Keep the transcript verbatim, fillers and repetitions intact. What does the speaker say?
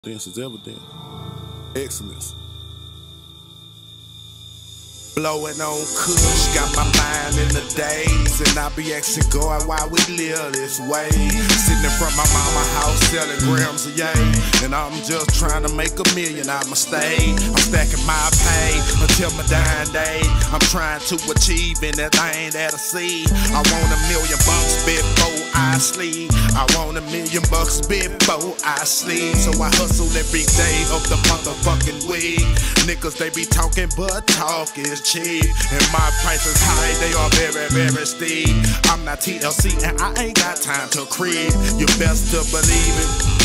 This is evident. Excellence. Blowing on kush, got my mind in the days, and I be asking God why we live this way. Sitting in front of my mama house selling grams of yay, and I'm just trying to make a million out my stay. I'm stacking my pay until my dying day. I'm trying to achieve anything that I see. I want a million bucks before I sleep. I want a million bucks before I sleep. So I hustle every day of the motherfucking week. Niggas, they be talking, but talk is cheap, and my prices high, they are very, very steep. I'm not T L C and I ain't got time to creep. You best to believe it.